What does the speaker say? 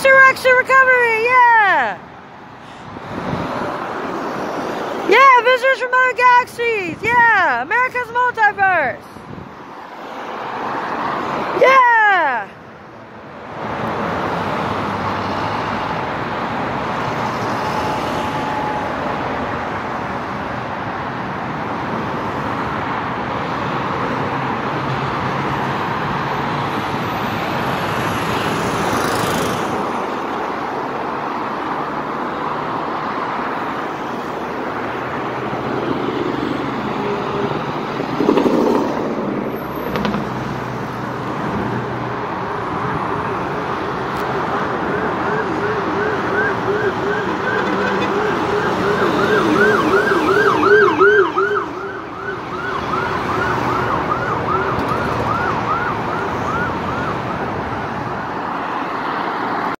Insurrection Recovery, yeah! Yeah, visitors from other galaxies, yeah! America's multiverse! Yeah!